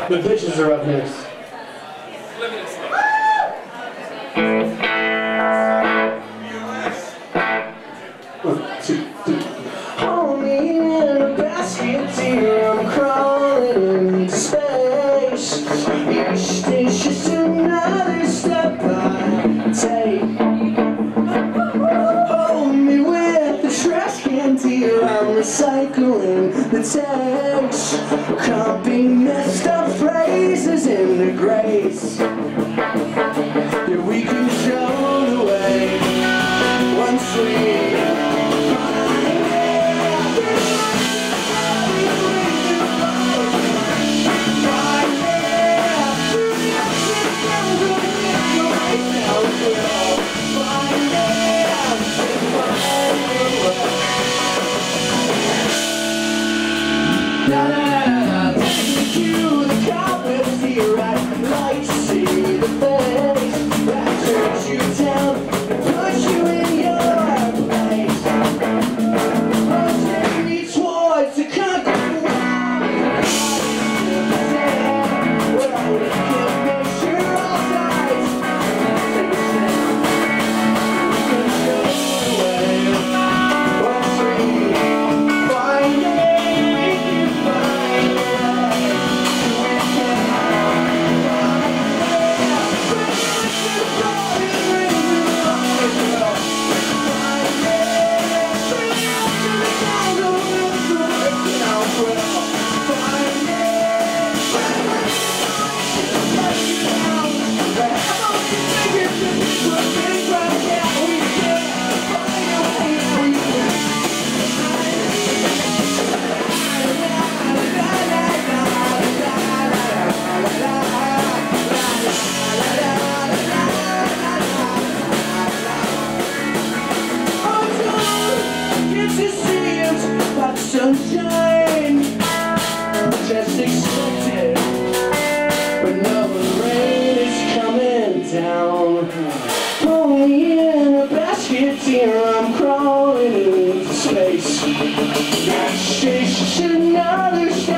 The bitches are up next. One, two, three. Hold me in a basket, dear, I'm crawling into space. Each day's just another step I take. Hold me with the trash can, dear, I'm recycling the takes. Copy messed up phrases into grace. Yeah, we can show the way once we sunshine, just expected, but no rain is coming down. Only in a basket, dear, I'm crawling into space. That shit's just another step